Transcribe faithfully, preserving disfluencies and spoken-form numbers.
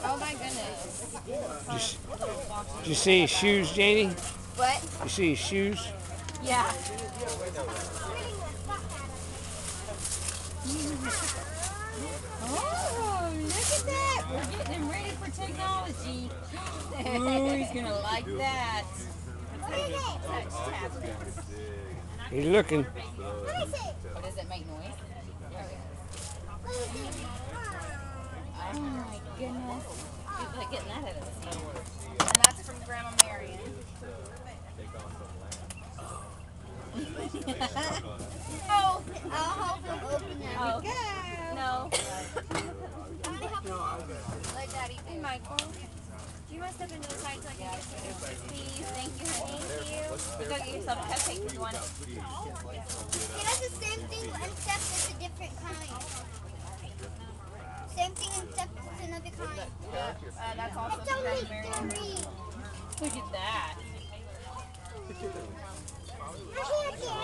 Oh my goodness. Did you, did you see his shoes, Janie? What? You see his shoes? Yeah. Oh, look at that. We're getting him ready for technology. Ooh, he's going to like that. He's looking. What does it make noise? Oh my goodness. Good luck getting that out of the seat. And that's from Grandma Marion. Oh, I'll help him open that. Oh, go. No. Let Daddy do. Hey, Michael. Do you want to step into the side so I can get some pictures, please? Thank you, honey. Thank you. You go get yourself a cupcake if you want. He does the same thing except it's a different kind. Same thing except it's another kind. Yeah, uh, that's also It's from only Grandma Marion. three. Look at that. I can't